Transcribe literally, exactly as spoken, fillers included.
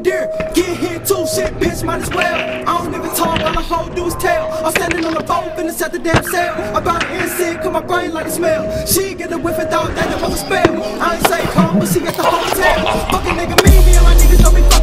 there, get hit too, shit, bitch, might as well. I don't even talk, all the hoe do is tell. I'm standing on the phone, finna set the damn sail. About to insect, cause my brain like a smell. She get a whiff and thought that it was a spell. I ain't say come, but she at the hotel. Fucking nigga, me, me and my niggas don't be fucking.